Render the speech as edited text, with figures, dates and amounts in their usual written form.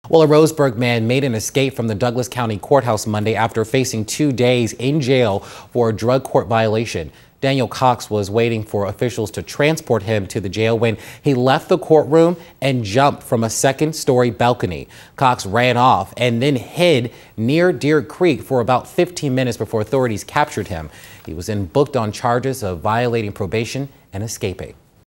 Well, a Roseburg man made an escape from the Douglas County Courthouse Monday after facing 2 days in jail for a drug court violation. Daniel Cox was waiting for officials to transport him to the jail when he left the courtroom and jumped from a second-story balcony. Cox ran off and then hid near Deer Creek for about 15 minutes before authorities captured him. He was then booked on charges of violating probation and escaping.